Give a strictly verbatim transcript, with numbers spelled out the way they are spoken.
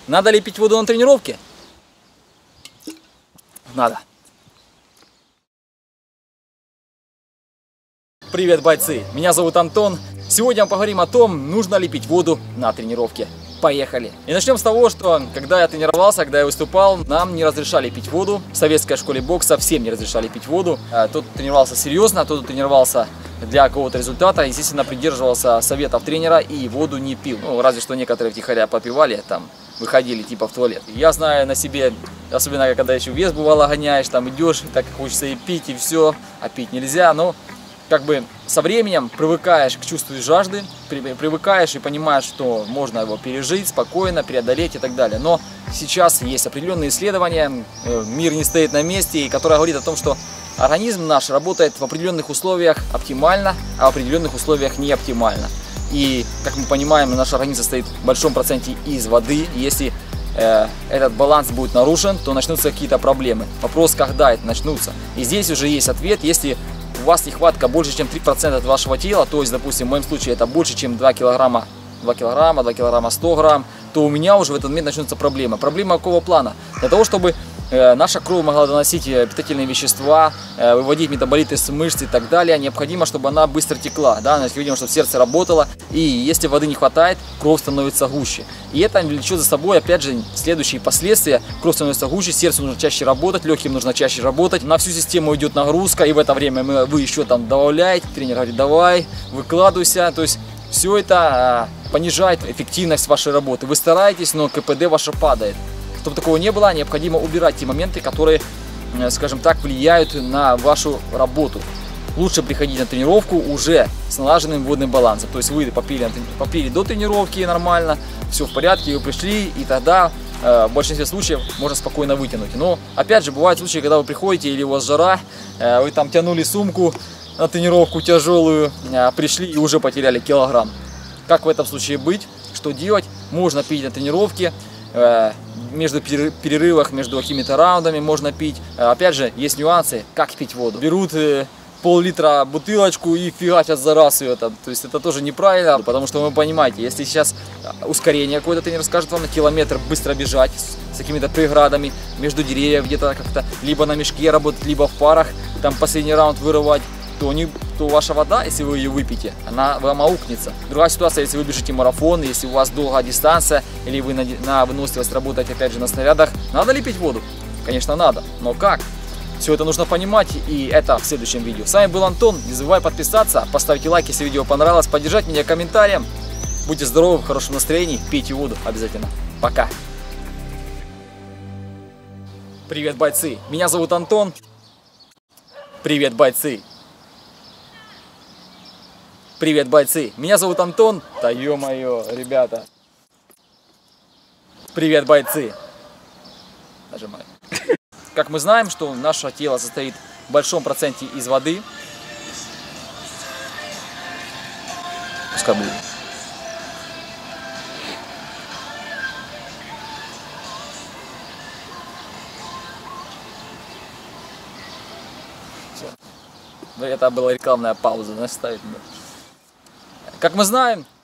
Надо ли пить воду на тренировке? Надо. Привет, бойцы! Меня зовут Антон. Сегодня мы поговорим о том, нужно ли пить воду на тренировке. Поехали! И начнем с того, что когда я тренировался, когда я выступал, нам не разрешали пить воду. В советской школе бокса всем не разрешали пить воду. Тот тренировался серьезно, тот тренировался для какого-то результата, естественно, придерживался советов тренера и воду не пил. Ну, разве что некоторые втихаря попивали, там, выходили типа в туалет. Я знаю на себе, особенно когда еще вес бывало гоняешь, там идешь, так хочется и пить, и все, а пить нельзя, но как бы со временем привыкаешь к чувству жажды, привыкаешь и понимаешь, что можно его пережить спокойно, преодолеть и так далее. Но сейчас есть определенные исследования, мир не стоит на месте, и которые говорят о том, что организм наш работает в определенных условиях оптимально, а в определенных условиях не оптимально. И, как мы понимаем, наш организм состоит в большом проценте из воды. И если э, этот баланс будет нарушен, то начнутся какие-то проблемы. Вопрос, когда это начнутся. И здесь уже есть ответ. Если у вас нехватка больше, чем три процента от вашего тела, то есть, допустим, в моем случае это больше, чем два килограмма, два килограмма, два килограмма сто грамм, то у меня уже в этот момент начнутся проблемы. Проблема какого плана? Для того, чтобы э, наша кровь могла доносить питательные вещества, э, выводить метаболиты с мышц и так далее, необходимо, чтобы она быстро текла, да, необходимо, чтобы сердце работало, и если воды не хватает, кровь становится гуще. И это влечет за собой, опять же, следующие последствия. Кровь становится гуще, сердцу нужно чаще работать, легким нужно чаще работать, на всю систему идет нагрузка, и в это время мы, вы еще там добавляете, тренер говорит, давай, выкладывайся, то есть все это э, понижает эффективность вашей работы. Вы стараетесь, но КПД ваше падает. Чтобы такого не было, необходимо убирать те моменты, которые, скажем так, влияют на вашу работу. Лучше приходить на тренировку уже с налаженным водным балансом. То есть вы попили, попили до тренировки нормально, все в порядке, вы пришли, и тогда э, в большинстве случаев можно спокойно вытянуть. Но опять же, бывают случаи, когда вы приходите или у вас жара, э, вы там тянули сумку на тренировку тяжелую, э, пришли и уже потеряли килограмм. Как в этом случае быть? Что делать? Можно пить на тренировке. Между перерывах, между какими-то раундами можно пить. Опять же, есть нюансы, как пить воду. Берут пол-литра бутылочку и фигачат за раз ее там. То есть это тоже неправильно, потому что вы понимаете, если сейчас ускорение какое-то тренер скажет вам на километр быстро бежать с, с какими-то преградами, между деревьев где-то как-то, либо на мешке работать, либо в парах, там последний раунд вырывать, то, не, то ваша вода, если вы ее выпьете, она вам аукнется. Другая ситуация, если вы бежите марафон, если у вас долгая дистанция, или вы на, на выносливость работаете, опять же, на снарядах, надо ли пить воду? Конечно, надо. Но как? Все это нужно понимать, и это в следующем видео. С вами был Антон. Не забывай подписаться, поставьте лайк, если видео понравилось, поддержать меня комментарием. Будьте здоровы, в хорошем настроении, пейте воду обязательно. Пока. Привет, бойцы. Меня зовут Антон. Привет, бойцы. Привет, бойцы! Меня зовут Антон. Да ё-моё, ребята. Привет, бойцы! Нажимай. Как мы знаем, что наше тело состоит в большом проценте из воды. Пускай будет. Все. Это была рекламная пауза, знаешь, ставить. Как мы знаем,